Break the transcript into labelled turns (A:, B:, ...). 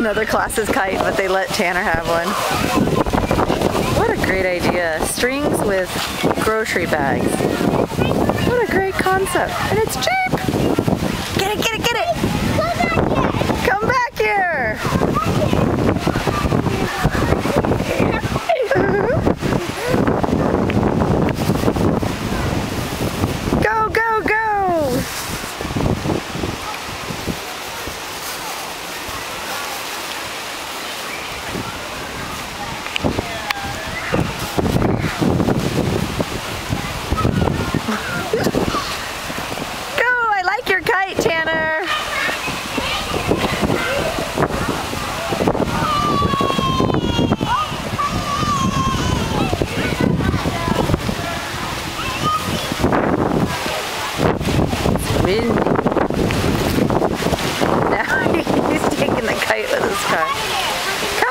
A: another class's kite, but they let Tanner have one. What a great idea. Strings with grocery bags. What a great concept. And it's cheap. Get it, get it, get it. Come back here. Go, go, go. Your kite, Tanner. Windy. Now he's taking the kite with his car.